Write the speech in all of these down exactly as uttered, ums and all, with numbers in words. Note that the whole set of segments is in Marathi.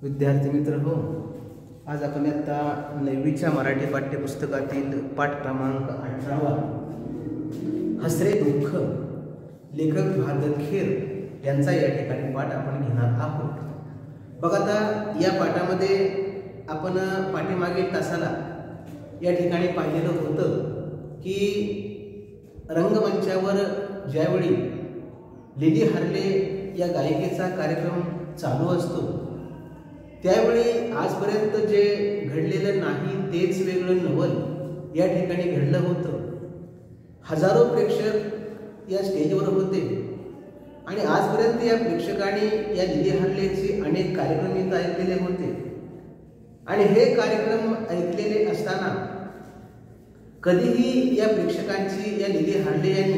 विद्यार्थी मित्र हो, आज आपण आता नववीच्या मराठी पाठ्यपुस्तकातील पाठ क्रमांक अठरावा हसरे दुःख लेखक भागवत खेर यांचा या ठिकाणी पाठ आपण घेणार आहोत. बघा, आता या पाठामध्ये आपण पाठीमागील तासाला या ठिकाणी पाहिलेलं होतं की रंगमंचावर ज्यावेळी लिली हार्ले या गायिकेचा कार्यक्रम चालू असतो त्यावेळी आजपर्यंत जे घडलेलं नाही तेच वेगळं नवल या ठिकाणी घडलं होतं. हजारो प्रेक्षक या स्टेजवर होते आणि आजपर्यंत या प्रेक्षकांनी या लिली हार्लेचे अनेक कार्यक्रम इथं ऐकलेले होते आणि हे कार्यक्रम ऐकलेले असताना कधीही या प्रेक्षकांची या लिली हार्ले यांनी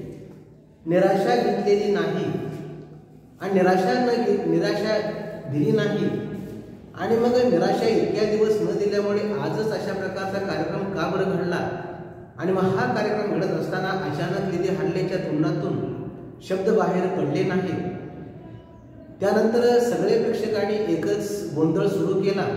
निराशा घेतलेली नाही आणि निराशा न निराशा दिली नाही. आणि मग निराशा इतक्या दिवस न दिल्यामुळे आजच अशा प्रकारचा कार्यक्रम का बरं घडला आणि मग हा कार्यक्रम घडत असताना अचानक लिली हार्लेच्या तोंडातून शब्द बाहेर पडले नाही. त्यानंतर सगळे प्रेक्षकांनी एकच गोंधळ सुरू केला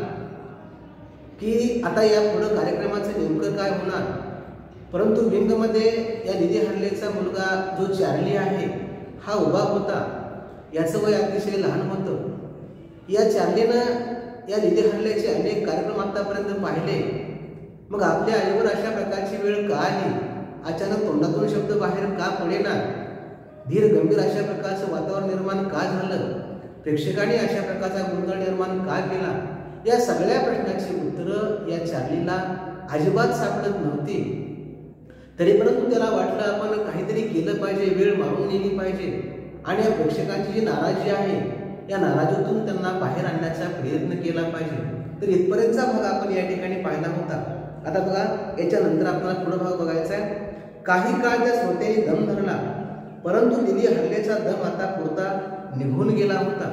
की आता या पुढे कार्यक्रमाचं नेमकं काय होणार. परंतु विंगमध्ये या लिली हार्लेचा मुलगा जो चार्ली आहे हा उभा होता. याचं वय अतिशय लहान होतं. या चार्लीनं या लिली हार्लेचे अनेक कार्यक्रम आतापर्यंत पाहिले. मग आपल्या आईवर अशा प्रकारची वेळ का आली, अचानक तोंडातून शब्द बाहेर का पडेना, धीर गंभीर अशा प्रकारचं वातावरण निर्माण का झालं, प्रेक्षकांनी अशा प्रकारचा गोंधळ निर्माण का केला, या सगळ्या प्रश्नाची उत्तरं या चार्लीला अजिबात सापडत नव्हती. तरी परंतु त्याला वाटलं आपण काहीतरी केलं पाहिजे, वेळ मारून नेली पाहिजे आणि या प्रेक्षकांची जी नाराजी आहे या नाराजीतून त्यांना बाहेर आणण्याचा प्रयत्न केला पाहिजे. तर इथपर्यंतचा भाग आपण या ठिकाणी पाहिला होता. आता बघा, याच्यानंतर आपल्याला पुढे भाग बघायचा आहे. काही काळ त्या श्रोत्याने दम धरला, परंतु लिली हार्लेचा दम आता पुरता निघून गेला होता.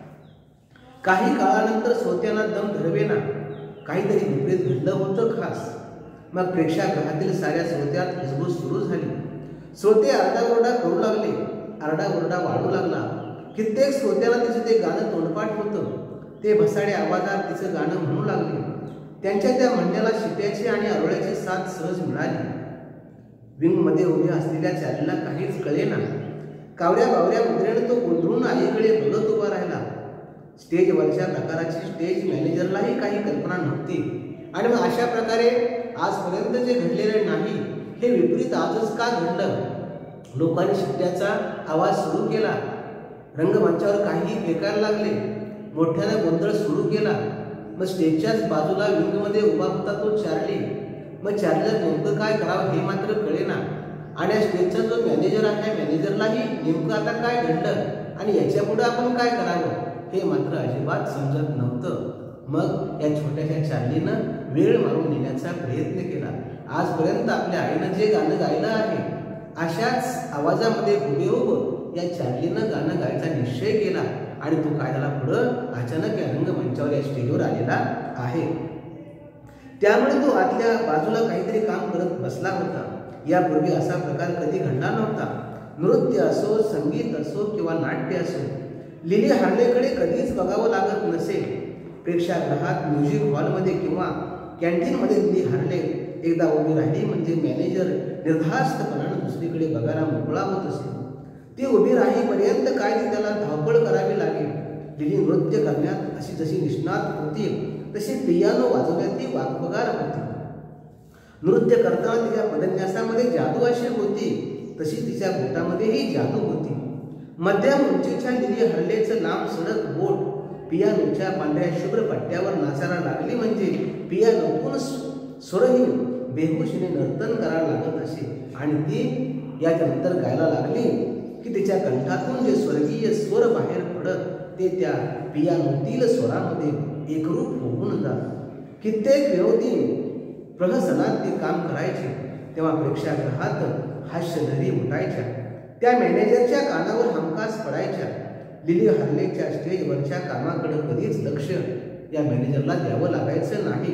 काही काळानंतर श्रोत्यांना दम धरवेना, काहीतरी विपरीत घडलं होतं खास. मग प्रेक्षागृहातील साऱ्या श्रोत्यात कुजबूज सुरू झाली. श्रोते आरडाओरडा करू लागले, आरडाओरडा वाढू लागला. कित्येक श्रोत्याला तिचं ते गाणं तोंडपाठ होतं. ते भसाडे आवाजात तिचं गाणं म्हणू लागले. त्यांच्या त्या म्हणण्याला शिट्याची आणि आरोळ्याची साथ सहज मिळाली. विंगमध्ये उभ्या असलेल्या चार्लीला काहीच कळेना. कावऱ्या बावऱ्या मुद्रेनं तो गोंधळून आईकडे बघत उभा राहिला. स्टेजवरच्या प्रकाराची स्टेज मॅनेजरलाही काही कल्पना नव्हती. आणि मग अशा प्रकारे आजपर्यंत जे घडलेले नाही हे विपरीत आजच का घडलं. लोकांनी शिट्ट्याचा आवाज सुरू केला. रंगमंचावर काही फेकायला लागले. मोठ्याने गोंधळ सुरू केला. मग स्टेजच्याच बाजूला विंगमध्ये उभा होता तो चार्ली. मग चार्लीला नेमकं काय करावं हे मात्र कळेना. आणि या स्टेजचा जो मॅनेजर आहे मॅनेजरलाही नेमकं आता काय घडलं आणि याच्या पुढे आपण काय करावं हे मात्र अजिबात समजत नव्हतं. मग या छोट्याशा चार्लीनं वेळ मारून नेण्याचा प्रयत्न केला. आजपर्यंत आपल्या आईनं जे गाणं गायलं आहे अशाच आवाजामध्ये हुबेहूब या चार्लीनं गाणं गायचा निश्चय केला आणि तो काय झाला, पुढं अचानक या रंगमंचावर या स्टेजवर आलेला आहे. त्यामुळे तो आतल्या बाजूला काहीतरी काम करत बसला होता. यापूर्वी असा प्रकार कधी घडला नव्हता. नृत्य असो, संगीत असो किंवा नाट्य असो, लिली हार्लेकडे कधीच बघावं लागत नसे. प्रेक्षागृहात, म्युझिक हॉलमध्ये किंवा कॅन्टीनमध्ये लिली हार्ले एकदा उभी राहिली म्हणजे मॅनेजर निर्धास्तपणानं दुसरीकडे बघायला मोकळा होत असे. ती उभी राहीपर्यंत काय ती त्याला धावपळ करावी लागेल. लिली नृत्य करण्यात अशी जशी निष्णात होती तशी पियानो वाजवण्यात ती वाकबगार होती. नृत्य करताना तिच्या पदन्यासामध्ये जादू अशी होती तशी तिच्या बोटामध्येही जादू होती. मध्यम उंचीच्या लिली हार्लेचं लांब सडक बोट पियानोच्या पांढऱ्या शुभ्र पट्ट्यावर नाचायला लागली म्हणजे पियानोतून स्वरहीन बेहोशीने नर्तन करायला लागत असे. आणि ती याच्यानंतर गायला लागली की तिच्या कंठातून जे स्वर्गीय स्वर बाहेर पडत ते त्या पियानोतील स्वरामध्ये एकरूप होऊन जात. कित्येक विरोधी प्रहसनात ते काम करायचे तेव्हा प्रेक्षागृहात हास्यलहरी उठायच्या. त्या मॅनेजरच्या कानावर हमखास पडायच्या. लिली हार्लेच्या स्टेजवरच्या कामाकडे कधीच लक्ष या मॅनेजरला द्यावं लागायचं नाही.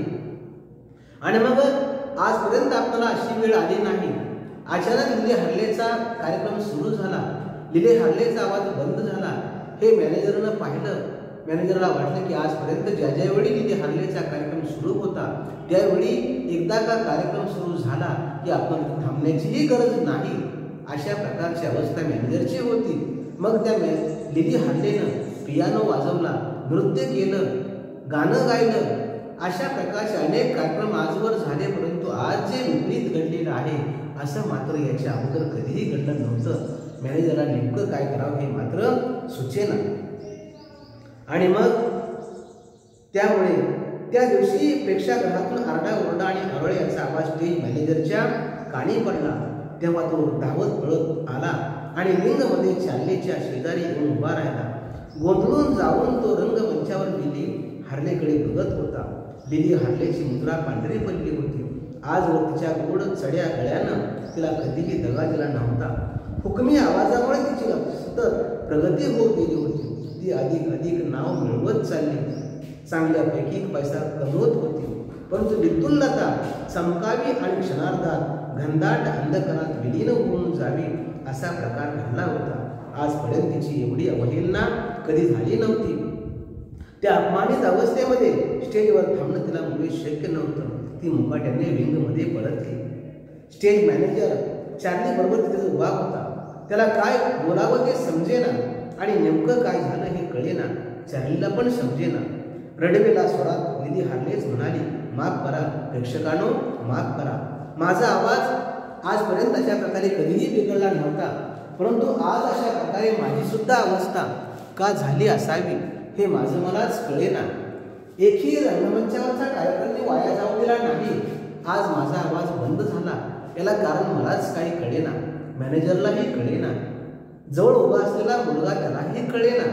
आणि मग आजपर्यंत आपल्याला अशी वेळ आली नाही. अचानक लिली हार्लेचा कार्यक्रम सुरू झाला. लिली हार्लेचा आवाज बंद झाला. हे मॅनेजरनं पाहिलं मॅनेजरला वाटलं की आजपर्यंत ज्या ज्यावेळी लिली हार्लेचा कार्यक्रम सुरू होता त्यावेळी एकदा का कार्यक्रम सुरू झाला की आपण थांबण्याचीही गरज नाही, अशा प्रकारची अवस्था मॅनेजरची होती. मग त्या लिली हार्लेनं पियानो वाजवला, नृत्य केलं, गाणं गायलं, अशा प्रकारचे अनेक कार्यक्रम आजवर झाले. परंतु आज जे विपरीत घडलेलं आहे असं मात्र याच्या अगोदर कधीही घडलं नव्हतं. मॅनेजरला नेमकं काय करावं हे मात्र सुचेना. आणि मग त्यामुळे त्या दिवशी प्रेक्षागृहातून आरडाओरडा आणि आरोळे याचा आवाज स्टेज मॅनेजरच्या कानी पडला. तेव्हा तो धावत पळत आला आणि रिंगमध्ये चार्लीच्या शेजारी येऊन उभा राहिला. गोंधळून जाऊन तो रंगमंचावर लिली हार्लेकडे बघत होता. लिली हार्लेची मुद्रा पांढरी पडली होती. आजवर तिच्या गोड चढ्या गळ्यानं तिला कधीही दगा दिला नव्हता. हुकमी आवाजामुळे तिची सतत प्रगती होत गेली होती. ती अधिक अधिक नाव मिळवत चालली, चांगल्यापैकी पैसा कमवत होती. परंतु बिलकुलता चमकावी आणि क्षणार्धात घनदाट अंधकारात विलीन होऊन जावी असा प्रकार घडला होता. आजपर्यंत तिची एवढी अवहेलना कधी झाली नव्हती. त्या अपमानित अवस्थेमध्ये स्टेजवर थांबणं तिला मुळे शक्य नव्हतं. ती मुकाट्याने विंगमध्ये परतली. स्टेज मॅनेजर चार्ली बरोबर तिथे उभा होता. त्याला काय बोलावं ते समजेना आणि नेमकं काय झालं हे कळेना. चार्लीला पण समजेना. रडवेला स्वरात लिली हार्लेच म्हणाली, माफ करा प्रेक्षकांनो, माफ करा. माझा आवाज आजपर्यंत अशा प्रकारे कधीही बिघडला नव्हता, परंतु आज अशा प्रकारे माझी सुद्धा अवस्था का झाली असावी हे माझं मलाच कळेना. एकही रंगमंचावरचा कार्यक्रम मी वाया जाऊ दिला नाही. आज माझा आवाज बंद झाला, याला कारण मलाच काही कळेना. मॅनेजरलाही कळेना. जवळ उभा असलेला मुलगा त्यालाही कळेना.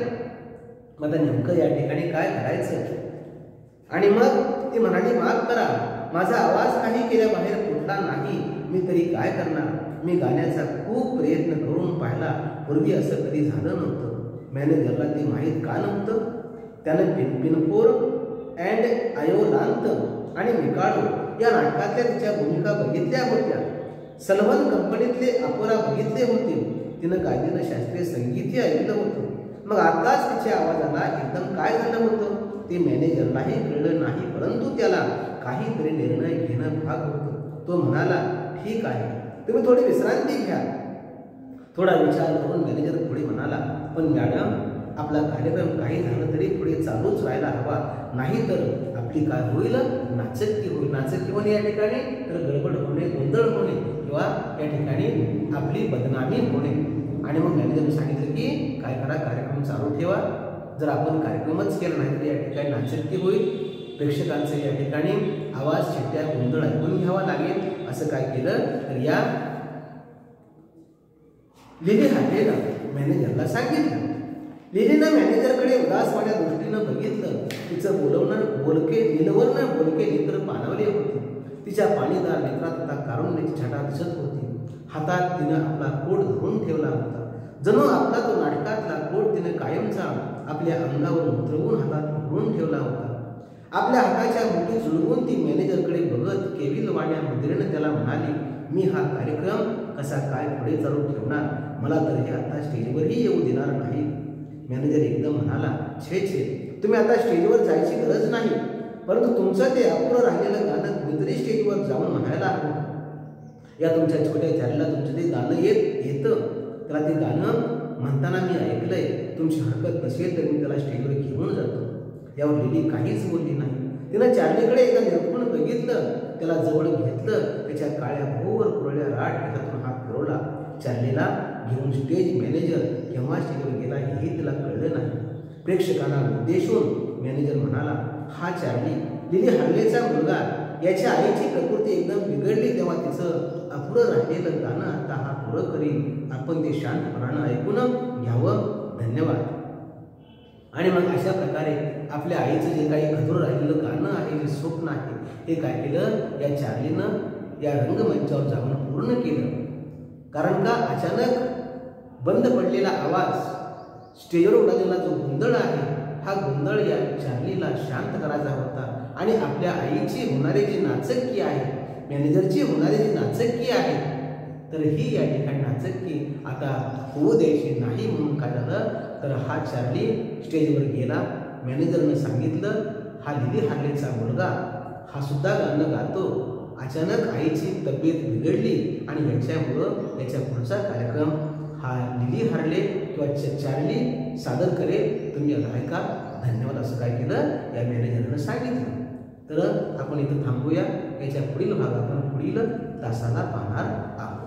मग आता नेमकं या ठिकाणी काय करायचं. आणि मग ती म्हणाली, माफ करा, माझा आवाज काही केल्या बाहेर फुटला नाही. मी तरी काय करणार. मी गाण्याचा खूप प्रयत्न करून पाहिला, पूर्वी असं कधी झालं नव्हतं. मॅनेजरला ते माहीत का नव्हतं. त्यानं पिन पिनपोर अँड आयोलांत आणि मिकाडो या नाटकातल्या तिच्या भूमिका बघितल्या होत्या. सलवन कंपनीतले अपोरा बघितले होते. तिनं गायलेलं शास्त्रीय संगीतही ऐकलं होतं. मग आताच तिच्या आवाजाला एकदम काय झालं होतं ते मॅनेजरलाही कळलं नाही. परंतु त्याला काहीतरी निर्णय घेणं भाग होतं. तो म्हणाला, ठीक आहे, तुम्ही थोडी विश्रांती घ्या. थोडा विचार करून मॅनेजर पुढे म्हणाला, पण मॅडम, आपला कार्यक्रम काही झालं तरी पुढे चालूच व्हायला हवा, नाही तर आपली काय होईल, नाचक्की होईल. नाचक्की होणे या ठिकाणी तर गडबड होणे, गोंधळ होणे किंवा या ठिकाणी आपली बदनामी होणे. आणि मग मॅनेजरने सांगितलं की काय करा, कार्यक्रम चालू ठेवा. जर आपण कार्यक्रमच केला नाही तर या ठिकाणी नाचक्की होईल, प्रेक्षकांचे या ठिकाणी आवाज, शिट्ट्या, गोंधळ ऐकून घ्यावा लागेल. असं काय केलं तर या लिली हार्लेनं मॅनेजरला सांगितलं. लिलीनं मॅनेजरकडे उदासवाण्या दृष्टीनं बघितलं. तिचं बोलवणं बोलके निलवर्ण बोलके नेत्र पाणवले होते. तिच्या पाणीदार नेत्रात आता कारुण्याची छटा दिसत होती. हातात तिनं आपला कोट धरून ठेवला होता. जणू आपला तो नाटकातला कोट तिनं कायमचा आपल्या अंगावर उतरवून हातात पकडून ठेवला होता. आपल्या हाताच्या मुठी जुळवून ती मॅनेजरकडे बघत केविलवाण्या मुद्रेनं त्याला म्हणाली, मी हा कार्यक्रम कसा काय पुढे चालू ठेवणार. मला तर हे आता स्टेजवरही येऊ देणार नाही. मॅनेजर एकदम म्हणाला, छे छे, तुम्ही आता स्टेजवर जायची गरज नाही, परंतु तुमचं ते अपुरं राहिलेलं गाणं कुणीतरी स्टेजवर जाऊन म्हणायला हवं. या तुमच्या छोट्या चारीला तुमचं ते गाणं येत येतं त्याला ते गाणं म्हणताना मी ऐकलंय. तुमची हरकत नसेल तर मी त्याला स्टेजवर घेऊन जातो. यावर लिली काहीच बोलली नाही. तिनं चार्लीकडे एकदा निरखून बघितलं, त्याला जवळ घेतलं. त्याच्या काळ्या भोवर कुरळ्या राठ हातातून हात फिरवला. चार्लीला घेऊन स्टेज मॅनेजर केव्हा स्टेजवर गेला हेही तिला कळलं नाही. प्रेक्षकांना उद्देशून मॅनेजर म्हणाला, हा चार्ली लिली हार्लेचा मुलगा. याच्या आईची प्रकृती एकदम बिघडली तेव्हा तिचं अपुरं राहिलेलं गाणं आता हा पुरं करील. आपण ते शांतपणानं ऐकून घ्यावं. धन्यवाद. आणि मग अशा प्रकारे आपल्या आईचं जे काही अधूर राहिलेलं गाणं आहे, जे स्वप्न आहे, हे काय केलं, या चार्लीनं या रंगमंचावर जाऊन पूर्ण केलं. कारण का अचानक बंद पडलेला आवाज, स्टेजवर उडालेला जो गोंधळ आहे, हा गोंधळ या चार्लीला शांत करायचा होता. आणि आपल्या आईची होणारी जी नाचक्की आहे, मॅनेजरची होणारी जी नाचक्की आहे, तर ही या ठिकाणी नाचक्की आता होऊ द्यायची नाही. म्हणून काय झालं तर हा चार्ली स्टेजवर गेला. मॅनेजरनं सांगितलं, हा लिली हार्लेचा मुलगा हा सुद्धा गाणं गातो. अचानक आईची तब्येत बिघडली आणि याच्यामुळं याच्या पुढचा कार्यक्रम हा लिली हार्ले किंवा चार्ली सादर करेल, तुम्ही ऐका, धन्यवाद, असं काय केलं या मॅनेजरनं सांगितलं. तर आपण इथं थांबूया. याच्या पुढील भाग आपण पुढील तासाला पाहणार आहोत.